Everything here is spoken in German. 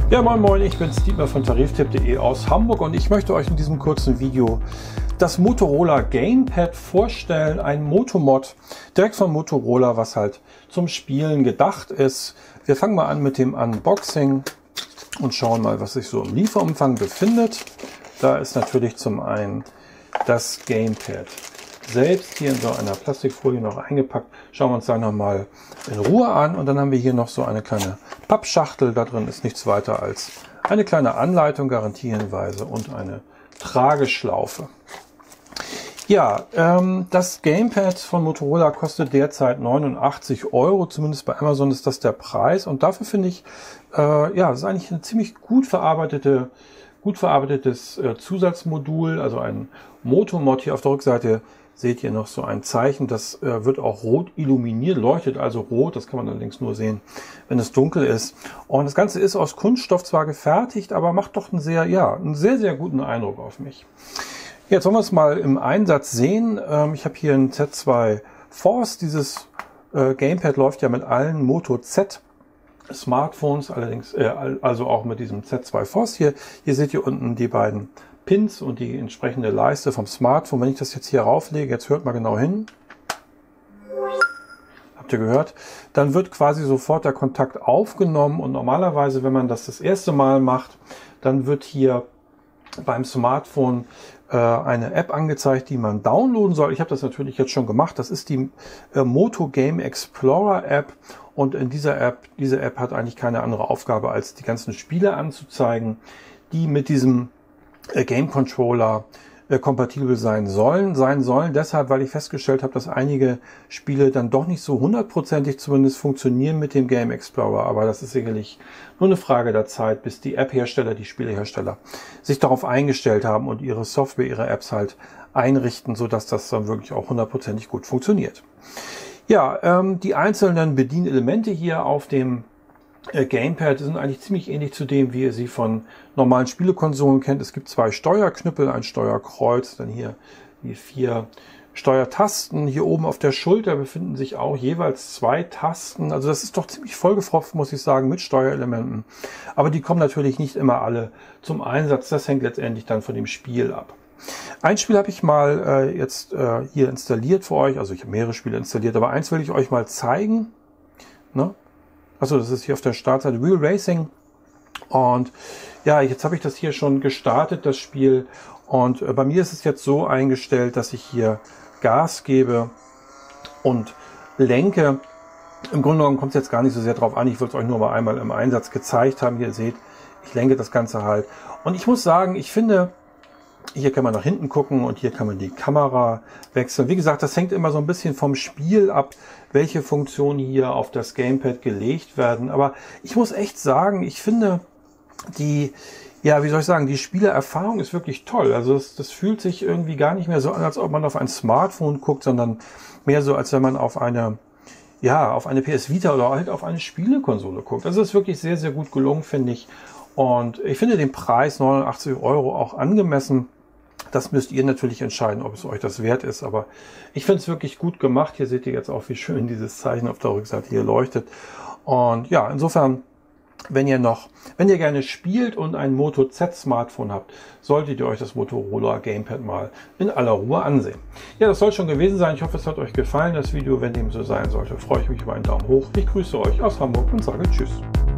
Ja, moin moin, ich bin Dietmar von Tariftipp.de aus Hamburg und ich möchte euch in diesem kurzen Video das Motorola Gamepad vorstellen, ein Motomod direkt von Motorola, was halt zum Spielen gedacht ist. Wir fangen mal an mit dem Unboxing und schauen mal, was sich so im Lieferumfang befindet. Da ist natürlich zum einen das Gamepad selbst hier in so einer Plastikfolie noch eingepackt. Schauen wir uns da nochmal in Ruhe an. Und dann haben wir hier noch so eine kleine Pappschachtel. Da drin ist nichts weiter als eine kleine Anleitung, Garantiehinweise und eine Trageschlaufe. Ja, das Gamepad von Motorola kostet derzeit 89 €. Zumindest bei Amazon ist das der Preis. Und dafür finde ich, ja, das ist eigentlich ein ziemlich gut verarbeitetes Zusatzmodul, also ein Motomod. Hier auf der Rückseite seht ihr noch so ein Zeichen, das wird auch rot illuminiert, leuchtet also rot. Das kann man allerdings nur sehen, wenn es dunkel ist. Und das Ganze ist aus Kunststoff zwar gefertigt, aber macht doch einen sehr guten Eindruck auf mich. Jetzt wollen wir es mal im Einsatz sehen. Ich habe hier ein Z2 Force. Dieses Gamepad läuft ja mit allen Moto Z Smartphones, allerdings also auch mit diesem Z2 Force hier. Hier seht ihr unten die beiden Pins und die entsprechende Leiste vom Smartphone. Wenn ich das jetzt hier rauflege, jetzt hört mal genau hin. Habt ihr gehört? Dann wird quasi sofort der Kontakt aufgenommen und normalerweise, wenn man das erste Mal macht, dann wird hier beim Smartphone eine App angezeigt, die man downloaden soll. Ich habe das natürlich jetzt schon gemacht. Das ist die Moto Game Explorer App. Und in diese App hat eigentlich keine andere Aufgabe, als die ganzen Spiele anzuzeigen, die mit diesem Game Controller kompatibel sein sollen. Deshalb, weil ich festgestellt habe, dass einige Spiele dann doch nicht so hundertprozentig zumindest funktionieren mit dem Game Explorer. Aber das ist sicherlich nur eine Frage der Zeit, bis die App-Hersteller, die Spielehersteller sich darauf eingestellt haben und ihre Software, ihre Apps halt einrichten, sodass das dann wirklich auch hundertprozentig gut funktioniert. Ja, die einzelnen Bedienelemente hier auf dem Gamepad sind eigentlich ziemlich ähnlich zu dem, wie ihr sie von normalen Spielekonsolen kennt. Es gibt zwei Steuerknüppel, ein Steuerkreuz, dann hier die 4 Steuertasten. Hier oben auf der Schulter befinden sich auch jeweils 2 Tasten. Also das ist doch ziemlich vollgepfropft, muss ich sagen, mit Steuerelementen. Aber die kommen natürlich nicht immer alle zum Einsatz. Das hängt letztendlich dann von dem Spiel ab. Ein Spiel habe ich mal jetzt hier installiert für euch. Also ich habe mehrere Spiele installiert, aber eins will ich euch mal zeigen. Ne? Achso, das ist hier auf der Startseite Real Racing. Und ja, jetzt habe ich das hier schon gestartet, das Spiel. Und bei mir ist es jetzt so eingestellt, dass ich hier Gas gebe und lenke. Im Grunde genommen kommt es jetzt gar nicht so sehr drauf an. Ich wollte es euch nur mal einmal im Einsatz gezeigt haben. Hier ihr seht, ich lenke das Ganze halt. Und ich muss sagen, ich finde, hier kann man nach hinten gucken und hier kann man die Kamera wechseln. Wie gesagt, das hängt immer so ein bisschen vom Spiel ab, welche Funktionen hier auf das Gamepad gelegt werden. Aber ich muss echt sagen, ich finde die Spielererfahrung ist wirklich toll. Also das fühlt sich irgendwie gar nicht mehr so an, als ob man auf ein Smartphone guckt, sondern mehr so, als wenn man auf eine PS Vita oder halt auf eine Spielekonsole guckt. Also das ist wirklich sehr gut gelungen, finde ich. Und ich finde den Preis 89 € auch angemessen. Das müsst ihr natürlich entscheiden, ob es euch das wert ist. Aber ich finde es wirklich gut gemacht. Hier seht ihr jetzt auch, wie schön dieses Zeichen auf der Rückseite hier leuchtet. Und ja, insofern, wenn ihr gerne spielt und ein Moto Z Smartphone habt, solltet ihr euch das Motorola Gamepad mal in aller Ruhe ansehen. Ja, das soll schon gewesen sein. Ich hoffe, es hat euch gefallen, das Video. Wenn dem so sein sollte, freue ich mich über einen Daumen hoch. Ich grüße euch aus Hamburg und sage Tschüss.